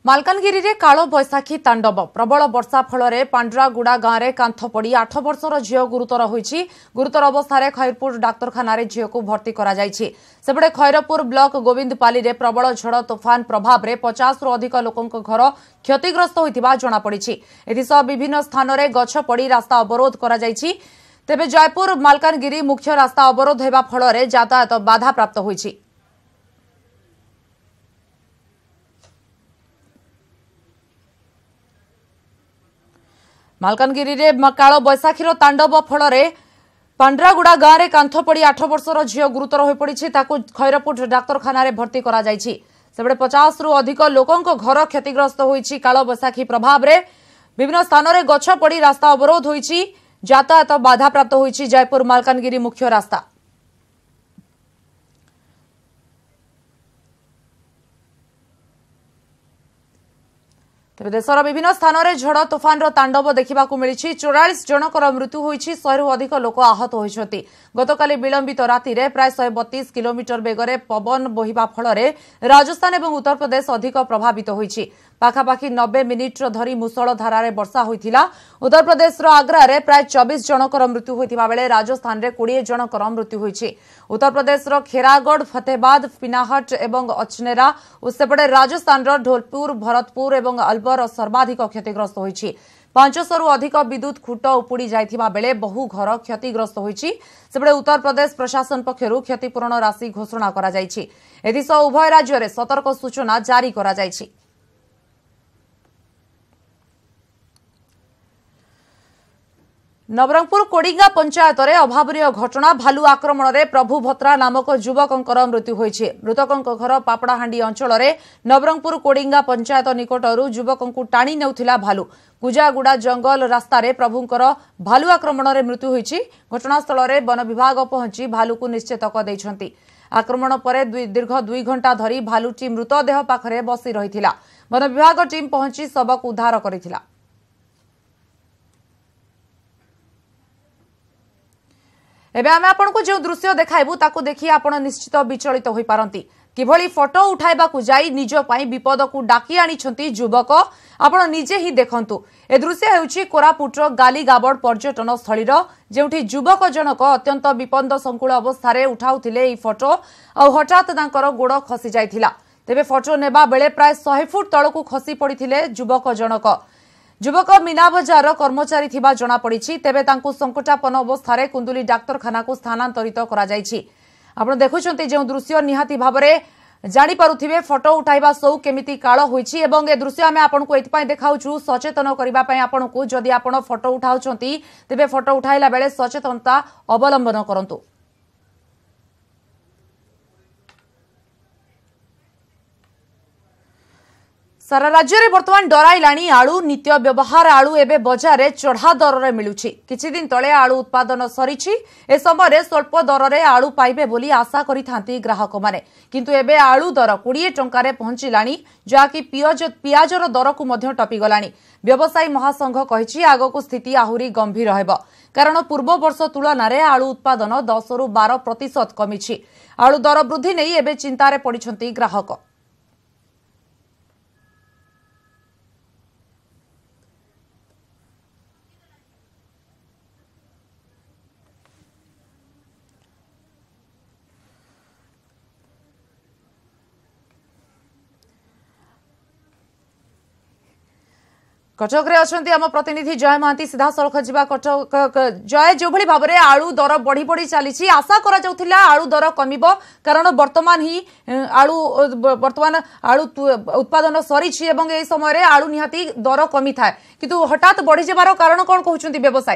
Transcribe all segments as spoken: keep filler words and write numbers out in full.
मालकानगिरी रे कालो बैसाखी तांडव प्रबल वर्षा फल पांड्रागुड़ा गांव में कांथ पड़ी आठ वर्षर झील गुरुतर होईछि। गुरुतर अवस्था खैरपुर डाक्तरखाना झील को भर्ती करा जायछि। सेपटे खैरपुर ब्लॉक गोविंदपाली रे प्रबल झड़ तोफान प्रभाव में पचास रु अधिक लोकंक घर क्षतिग्रस्त होइतिबा जणा पड़िछि। एथिसह विभिन्न स्थान में गछ पड़ी रास्ता अवरोध करा जायछि। तेबे जयपुर मालकानगिरी मुख्य रास्ता अवरोध हेबा फल यातायात बाधा प्राप्त होईछि। मालकानगिरी रे कालो बैसाखीर तांडव फल पांड्रागुड़ा गांव में कांथ पड़ी आठ वर्षर झील गुरुतर हो पड़ी खैरपुर डाक्तरखाना भर्ती करा जायछि। सेबडे पचास रु अधिक लोकंक घर क्षतिग्रस्त होईछि। कालो बैसाखी प्रभाव में विभिन्न स्थान में गछ पड़ी रास्ता अवरोध होईछि। यातायात बाधा प्राप्त होईछि। जयपुर मालकानगिरी मुख्य रास्ता तेज देशर विभिन्न स्थान में झड़ तोफान तांडव देखा मिली। चौरालीस जनकर मृत्यु होईछि। सौ रु अधिक लोक आहत होइछथि। गतकाली विलंबित राति रे प्राय एक सौ बत्तीस किलोमीटर बेगरे पवन बोहिबा फल राजस्थान और उत्तर प्रदेश अधिक प्रभावित होईछि। पाखापाखि नब्बे मिनिट धरी मुसळ धारारे वर्षा होइथिला। उत्तर प्रदेश आग्रा रे प्राय चौबीस जनकर मृत्यु होइथिबा बेले राजस्थान रे बीस जनकर मृत्यु होइछि। उत्तर प्रदेश खेरागढ़ फतेहाबाद पिनाहट एवं अचनेरा और सेपटे राजस्थान ढोलपुर भरतपुर और अलवर सर्वाधिक क्षतिग्रस्त होइछि। पांचश रु अधिक विद्युत खूट उपुड़ी जाइथिबा बेले बहु घर क्षतिग्रस्त होइछि। सेपटे उत्तर प्रदेश प्रशासन पक्षरु क्षतिपूरण राशि घोषणा करा जाइछि। एथिसह उभय राज्य रे सतर्क सूचना जारी करा जाइछि। नवरंगपुर कोडिंगा पंचायत रे अभावनीय घटना भालू आक्रमण रे प्रभु भत्रा नामक युवकंकर मृत्यु होइछि। मृतकंक घर पापड़ाहांडी अंचल रे नवरंगपुर कोडिंगा पंचायत निकटरू युवकंकु टाणी नेउथिला भालू। कुजागुड़ा जंगल रास्ता रे प्रभुंकर भालू आक्रमण रे मृत्यु होइछि। घटनास्थल रे वन विभाग पहुंची भालू को निश्चेतक दैछंती। आक्रमण पर दीर्घ दुई घंटा धरी भालूटी मृतदेह पाखरे बसी रहिथिला। वन विभाग टीम पहुंची शवक उद्धार करिथिला। एबे आमे आपनको जो दृश्य देखाइबु ताकु देखि आपण निश्चित विचलित होई पारंती। किभली फोटो उठाइबा को जाई निज पई विपद को डाकी आनिछंती युवक। आपण निजे ही देखंतु। ए दृश्य हेउछि कोरापुटर गालीगाबड़ पर्यटन स्थलीर जेउठी युवक जनक अत्यंत विपद संकुल अवस्था रे उठाउथिले ई फोटो आ हठात तांकर गोड़ खसी जाइथिला। तेबे फोटो नेबा बेले प्राय सौ फुट तळकु खसी पड़िथिले युवक जनक। युवक मीना बजार कर्मचारी थिबा जणा पड़िछि। तेबे तांकु संकटापन्न अवस्था रे कुंदुली डाक्तरखाना को स्थानांतरित करा जायछि। आपण देखुछंती जे दृश्य निहाती भाबरे जानि पारुथिबे फोटो उठाइबा सौ केमिति काळ होईछि। एवं ए दृश्य आमे आपनको एथिपाई देखाउछु सचेतन करिबा पई आपनको जदि आपण फोटो उठाउछंती तेबे फोटो उठाइला बेले सचेतनता अवलंबन करंतु। सारा राज्य में बर्तमान डराइलाणी आलू नित्य व्यवहार आलू एवं बजार में चढ़ा दर में मिलुछि। किछि दिन तले आलू उत्पादन सरीछि। ए समय स्वल्प दर में आलू पाइबे बोली आशा करिथांती ग्राहक माने। किंतु एबे आलू दर बीस टंका रे पहुंचिलाणी जाकि पियाज पियाजर दर को मध्य टपी गलाणी। व्यवसायी महासंघ कहिछि आगको स्थिति आहुरी गंभीर हेबो। कारण पूर्व वर्ष तुलन में आलू उत्पादन दस रु बारह प्रतिशत कमिछि। आलू दर वृद्धि नहीं एबे चिंतारे पड़िछंती ग्राहक। कटक रे अछंती आम प्रतिनिधि जय महांती सीधा सड़क जीवा कटक। जय जो भली भाबरे आलू दर बढ़ी बढ़ी चली आशा करा जाउथिला आलू दर कमिबो कारण वर्तमान ही आलू वर्तमान आलू उत्पादन सरीछि एवं ए समय रे आलू निहाती दर कमी थाए किंतु हठात बढ़ी जेबार कारण कोन कहउछंती व्यवसायी?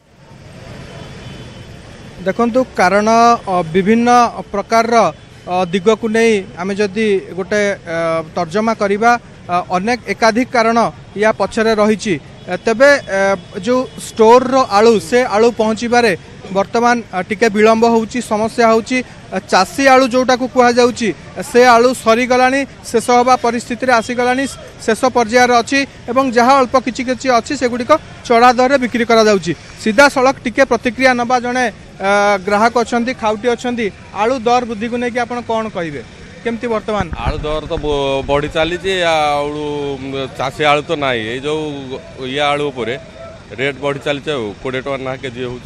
देखंतु कारण विभिन्न प्रकार दिग को नहीं आमे जदि गोटे तर्जमा करिबा अनेक एकाधिक कारण या पछरे रही। तेबे जो स्टोर रो आलू से आलू पहुँचबारे वर्तमान टिके विलंब होउची समस्या होउची। चासी आलू जोटा को कुहा जाउची से आलू सरीगलानी शेष हवा परिस्थिति आसीगलानी शेष पर्यायर अच्छी एवं जहाँ अल्प किछि किछि अच्छी से गुड़िक चढ़ा दर बिक्री करा जाउची। सीधा सड़क टिके प्रतिक्रिया नबा जने ग्राहक अच्छा खाउटी अच्छा आलू दर वृद्धि को लेकिन आप कौन कहे? केमती वर्तमान आलू दर तो बढ़ी चली चाषी आलू तो ना ये जो ये आलू रेट बढ़ी चली कोड़े टका ना केजी हो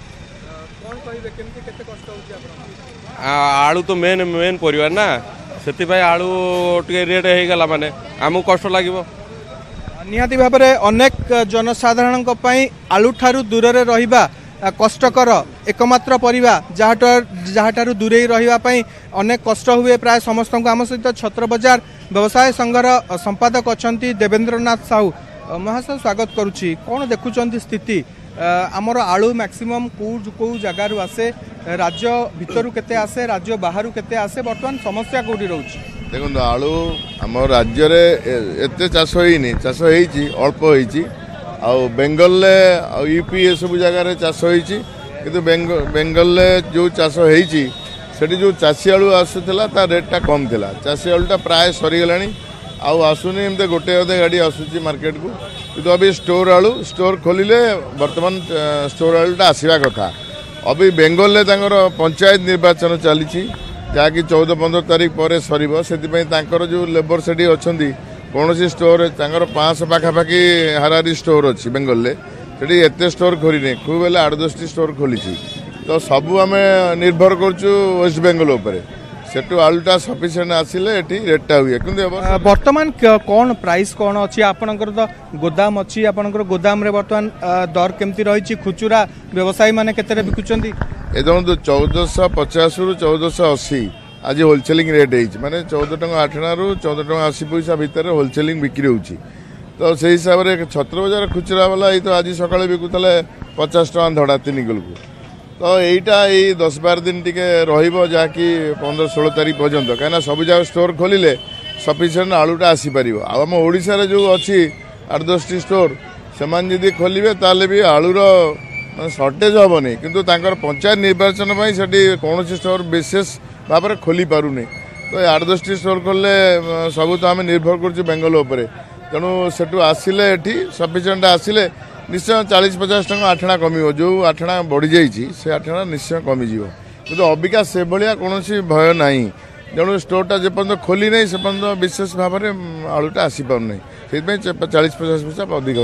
आलू तो मेन मेन परिवार ना से आलू टे रेट हो गला माने आमको कष्ट लगे निहाती भाव में अनेक जनसाधारण आलू ठारू दूर रहिबा कष्टकर एकमात्र परिवा जहाँ दूरे रही अनेक कष्ट हुए प्राय समस्त को आम सहित छत्र बजार व्यवसाय संघर संपादक अच्छा देवेंद्रनाथ साहू महाशय स्वागत करुच्ची कौन देखुं स्थिति आमर आलू मैक्सिमम कौ कौ जगार आसे राज्य भितर केते आसे राज्य बाहर केते आसे बर्तमान समस्या कौटी रोचे देखो आलू आम राज्य एत चाष होनी चाष अल्प होती आउ बेंगल यूपी ये सब जगार चाष होती किंतु बेंगल जो चाष होती से जो चाषी आलू आसूला ता रेटा कम थिला चाषी आलूटा प्राय सरीगला आउ आसुनी एमती गोटे अधे गाड़ी आसूची मार्केट को किंतु अभी स्टोर आलू स्टोर खोलिले वर्तमान स्टोर आलूटा आसवा कथा अभी बेंगल पंचायत निर्वाचन चली जहाँकि चौदह पंद्रह तारीख पर सर से जो लेबर से अच्छा कौन स्टोर पाँच पाखापाखि हाराहारी स्टोर अच्छी बेंगल से एत स्टोर खोली खूब बेले आठ दस टी स्टोर खोली तो सबू आम निर्भर करुँ वेस्ट बेंगल उपर सेठू आलूटा सफिसीयंट आसिले रेटा हुए कि बर्तमान कौन प्राइस कौन अच्छी आपनकर तो गोदाम अच्छी आपनकर गोदाम रे बर्तमान दर केमती रही खुचुरा व्यवसायी माने केते बिकुचंती ए देखो चौदह पचास रु चौदह अशी आज होलसेलिंग रेट है माने चौदह टका आठना रु चौदह टका अशी पैसा भितर होलसेलिंग बिक्री होची तो से हिसाब से छत्र बजार खुचुरा वाला तो आज सका बिकुले पचास टका धड़ा तीन किलो को तो यहीटा यही दस बार दिन टी रही पंद्रह षोल तारीख पर्यंत कहीं सब जगह स्टोर खोलिले सफिसीयंट आलूटा आसीपर आम ओडिशा जो अच्छी आठ दस टी स्टोर से खोलिए ताले भी आलूर सर्टेज हेनी किंतु पंचायत निर्वाचन से कौन स्टोर विशेष भाव में खोली पारूनी तो आठ दस टी स्टोर खोलले सब तो आम निर्भर कर बेंगल उपर तेणु सेठू आसिले सफिसीयंट आसिले निश्चय चालीस पचास टका आठना कमिव जो आठना बढ़ी जाइए से आठना निश्चय कमिज कि अबिका से भाया कौन भय ना तेणु स्टोरटा जेपर्यंत खोली नहीं से पर्यंत विशेष भाव में आलूटा आसीपार चालीस पचास पैसा अधिक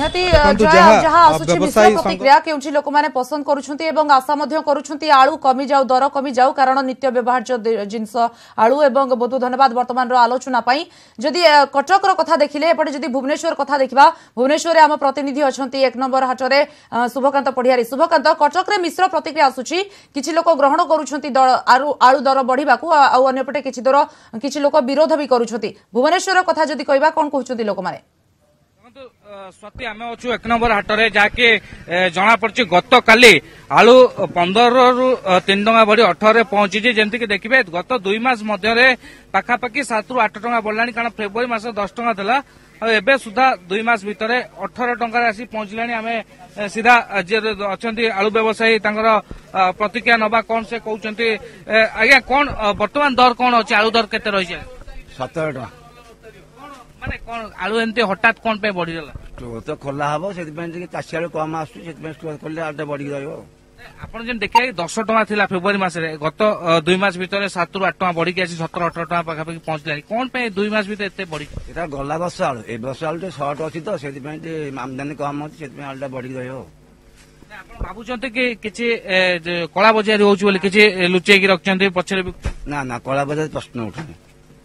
प्रतिक्रिया के लोक मैंने पसंद करुँच आशा करुँच आलू कमी जाऊ दर कमी जाऊ कारण नित्य व्यवहार्य जिनस आलू एवं बहुत धन्यवाद वर्तमान आलोचना जदि कटक कथा देखिले एपटे जदि भुवनेश्वर कथा देखा भुवनेश्वर आम प्रतिनिधि अच्छा एक नंबर हाटरे शुभकांत पढ़ियारी शुभकांत कटक रे मिश्र प्रतिक्रिया आसुची किछि लोक ग्रहण करुछंती आलू दर बढ़िबा को आउ अन्यपटे किछि दर किछि लोक विरोध भी करुछंती भुवनेश्वर कथा जदि कहबा कोन कहउछंती लोक माने स्वाति आम अच्छु एक नंबर हाटरे जहाँकि जना पड़ी गत काली आलू पंदर रु तीन टका बढ़ी अठर पहुंची जमीक देखिए गत दुई मास मध्य पाखापाखि सात रु आठ टका बढ़ला कारण फेब्रुआरी मास दस टका था एबे सुधा दुई मास भितर अठर टंकार आसी पहुंचला आम सीधा जे अच्छा आलू व्यवसायी प्रतिक्रिया नवा कौन से कहते आज्ञा कौन बर्तमान दर कौन अच्छी आलू दर केते रही सतर टका माने कौन आलू एमती हठात कौन पे बढ़ीगला स्टोर तो खोला हम से चाषी आलू कम आस स्टोर खोल आलूटा बढ़ी रहा आप देखिए दस टका था फेब्रुआरी मसरे गत दुई मास भितर सात रु आठ टका बढ़ी आसी सतर अठर टका पाखापाखि पहुंचला कौन पे दुई मास भितर एत बढ़ी এটা গলা বর্ষ আলু এই বর্ষ আলুটা শর্ট অছি তো সেদিপাই আমদানি কম অছি সেদিপাই আলুটা বড়ি রহিব ଆପଣ ଭାବୁଛନ୍ତି କି କିଛି କଳା ବଜାରୀ ହଉଛି ବୋଲି କିଛି ଲୁଚେଇକି ରଖିଛନ୍ତି ପଛରେ ନା ନା କଳା ବଜାର ପ୍ରଶ୍ନ ଉଠୁନି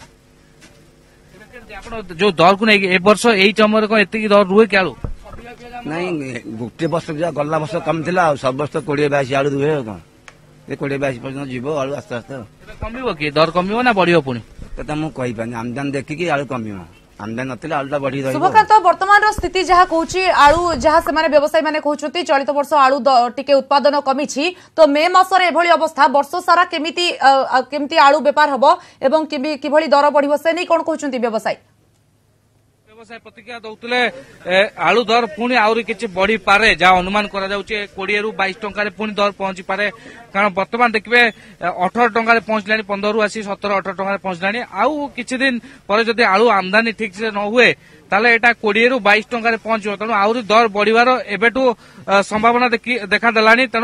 ଆପଣ ଯୋଉ ଦରକୁ ନେଇକି ଏ ବର୍ଷ ଏଇ ସମୟରେ କଣ ଏତିକି ଦର ରୁହେ କି ଆଳୁ ନାଇଁ ଗୋଟେ ବର୍ଷ ଯାହା ଗଲା ବର୍ଷ କମ ଥିଲା ଆଉ ସବୁ ବର୍ଷ କୋଡିଏ ବାଇଶ ଆଳୁ ରୁହେ ଆଉ କଣ ଏ କୋଡିଏ ବାଇଶ ପର୍ଯ୍ୟନ୍ତ ଯିବ ଆଳୁ ଆସ୍ତେ ଆସ୍ତେ କମିବ କି ଦର କମିବ ନା ବଢିବ ପୁଣି କଥା ମୁଁ କହିପାରୁନି ଆମଦାନି ଦେଖିକି ଆଳୁ କମିବ आमदानी नथिले आलूटा बढ़ी रही शुभकांत वर्तमान स्थिति जहाँ कहूँ आलू जहाँ से व्यवसायी मैंने कहते चलित वर्ष आलू टिके उत्पादन कमी तो मे मासरे एभली अवस्था वर्ष सारा केमिति केमिति आलू बेपार हबो एवं किभली दर बढ़िबो से नहीं कोन कहउछंती व्यवसायी व्यवसाय प्रतिक्रिया दौले आलू दर पुणी आहरी किसी बढ़ी पारे जहाँ अनुमान करा जाउछे कोड़े रु बाईस टंकार पुणी दर पहुंची पारे कारण बर्तमान देखिए अठर टंकार पहुंचलानी पंद्रह रु आसी सतर अठर टंकार पहुंचलानी आउ किछि दिन पर जदि आलू आमदानी ठीक से न हुए ताले एटा कोड़े रु बाईस टंकार पहुंचो तेणु आहरी दर बढ़िवार एबेटू संभावना देखा देलानी तेणु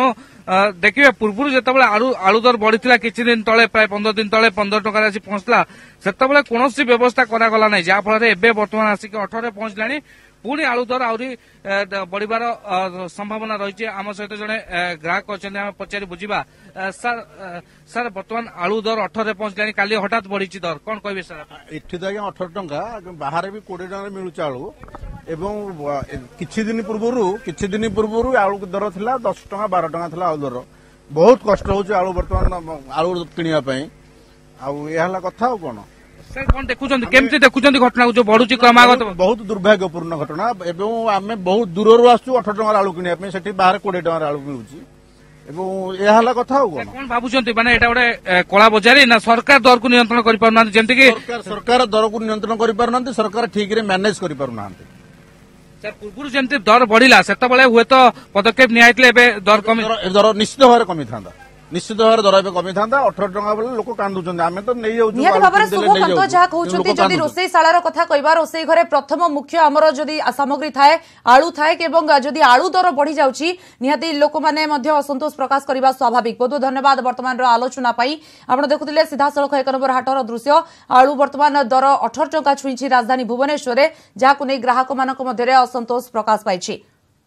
देखिए पूर्व जो आलू आलू दर बढ़ी किसी दिन तले प्राय पंद्रह दिन तले पंद्रह टकर आसी पहुंचला से कौन व्यवस्था करागला ना जहाँफल एवं बर्तमान आसिक अठर पहुंचला पुणी आलू दर आहरी बढ़िबार संभावना रही आम सहित जड़े ग्राहक अच्छा पचारि बुझा सर सर बर्तमान आलू दर अठर पहुंचला काली हठात बढ़ी दर कौन कहे सर इठी तो आज्ञा अठर टंका बाहर भी कोड़े टकर मिलूँ आलू एवं किछि दिन पूर्व किछि दिन पूर्व आलू दर थिला दस टंका बारह टंका थिला आलू दर बहुत कष्ट होउछ आलू बर्तमान आलू किनिया पई आउ एहला कथा हो कोन सर कौन देखुछन केमति देखुछन घटना जो बढ़ुची क्रमागत बहुत दुर्भाग्यपूर्ण घटना एवं आमे बहुत दूरରୁ आसु अठर टंका आलू किनिया पई सेठी बाहर कोड़े टंका आलू मिलुची एवं एहला कथा हो कोन कोन भाबुछन माने एटा गोटे कला बजारी ना सरकार दर को नियंत्रण करि पारना जेंति कि सरकार दर को नियंत्रण करि पारना सरकार ठीक रे मैनेज करि पारना सर पूर्व जमी दर बढ़ला से हुए तो पदक्षेप निहाइले दर कमी दर निश्चित भाव कमी था निश्चित भाव दर ए कमी था अठर टंका बेले लोक कांदुचंदी आमे तो नै जाउछु निहाती भाबरे शुभकांत जहा कहउछंती जदी रोसई शालार कथा कहबा रोसई घरे प्रथम मुख्य हमर जदी सामग्री थाए आलू थाए एवं जदी आलू दर बढ़ी जाउची निहाती लोक माने मध्ये असंतोष प्रकाश करबा स्वाभाविक। बहुत धन्यवाद वर्तमान रो आलोचना पाई आपण देखुतिले सीधा सळख एक नंबर हाटर दृश्य आलू वर्तमान दर अठर टंका छुईची राजधानी भुवनेश्वर रे जाहाकु नै ग्राहक मानक मध्ये असंतोष प्रकाश पाइछि।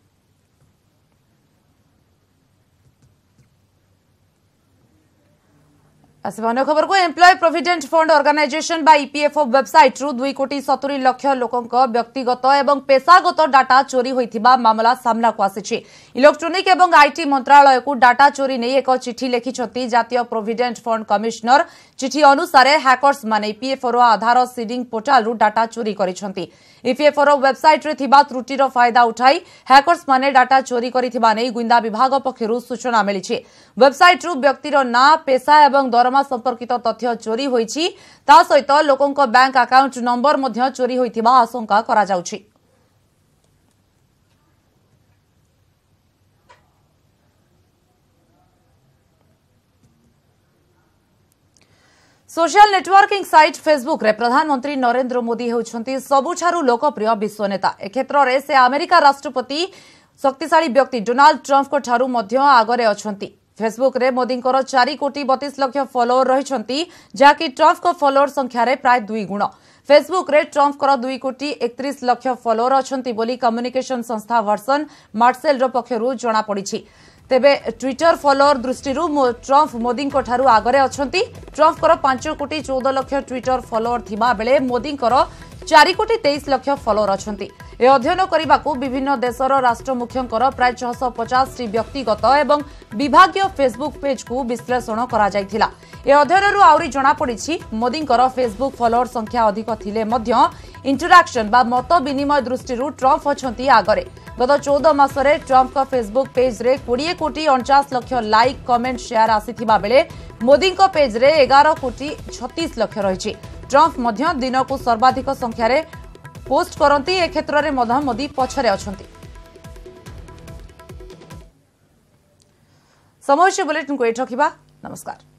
अन्य खबर को एम्प्लॉय प्रोविडेंट फंड ऑर्गेनाइजेशन बा ईपीएफओ वेबसाइट रु दुई कोटी सतुरी लक्ष लोकंक व्यक्तिगत एवं पेशागत डाटा चोरी होइथिबा मामला सामना को आसिछि। इलेक्ट्रोनिक एवं आईटी मंत्रालय को डाटा चोरी नै एक चिठी लिखिछथि जातीय प्रोविडेंट फंड कमिश्नर। चिठी अनुसार हैकर्स माने ईपीएफओ रो आधार सीडिंग पोर्टल रु डाटा चोरी करिछथि। ईपीएफओ रो वेबसाइट रे थिबा त्रुटिर फायदा उठाई हैकर्स माने डाटा चोरी करिथिबा नै गुइंदा विभाग पक्षरु सूचना मिलिछि। वेबसाइट रु व्यक्तिर ना पेशा एवं दरमा संपर्कित तथ्य चोरी होईछि ता सहित लोकंक बैंक अकाउंट नंबर मध्य चोरी होइथिबा आशंका करा जाउछि। सोशल नेटवर्किंग साइट फेसबुक रे प्रधानमंत्री नरेंद्र मोदी होउछंती सबुठारु लोकप्रिय विश्व नेता। ए क्षेत्र रे से अमेरिका राष्ट्रपति शक्तिशाली व्यक्ति डोनाल्ड ट्रंप को ठारू मध्य आगरे अछंती। फेसबुक रे मोदी चार कोटी बतीस लक्ष फॉलोअर रही जहाँकि ट्रंप को फॉलोअर संख्या रे प्राय दुई गुण। फेसबुक रे ट्रंप को दुई कोटी एकतीस लक्ष फॉलोअर अछंती बोली कम्युनिकेशन संस्था वर्सन मार्सेल रो पक्षरु जना पड़िछि। तेबे ट्विटर फॉलोअर दृष्टि ट्रंप मोदी आगरे अछंती। ट्रंप को पांच कोटी चौदह लक्ष ट्विटर फॉलोअर थिबा बेले मोदी चार कोटी तेईस लक्ष फॉलोअर अछंती। ए अध्ययन करबाकू विभिन्न देशर राष्ट्र मुख्यंकर प्राय छह सौ पचास टी व्यक्तिगत एवं विभागीय फेसबुक पेज को विश्लेषण करा जायथिला। ए अध्ययनरु आउरी जणा पड़िछि मोदींकर फेसबुक फॉलोअर संख्या अधिक थिले मध्य इंटरैक्शन बा मत विनिमय दृष्टिरु ट्रंप अछंती आगरे। गत चौदह मासरे ट्रंप का फेसबुक पेज रे बीस कोटी उनचास लक्ष लाइक कमेंट शेयर आसीथिबा बेले मोदी को पेज रे ग्यारह कोटी छत्तीस लक्ष रहिछि। ट्रंप मध्य दिन को सर्वाधिक संख्या रे पोस्ट करंती। ए क्षेत्र रे मध्य मोदी पछरे अछंती। समय बुलेटिन को एठ रखिबा। नमस्कार।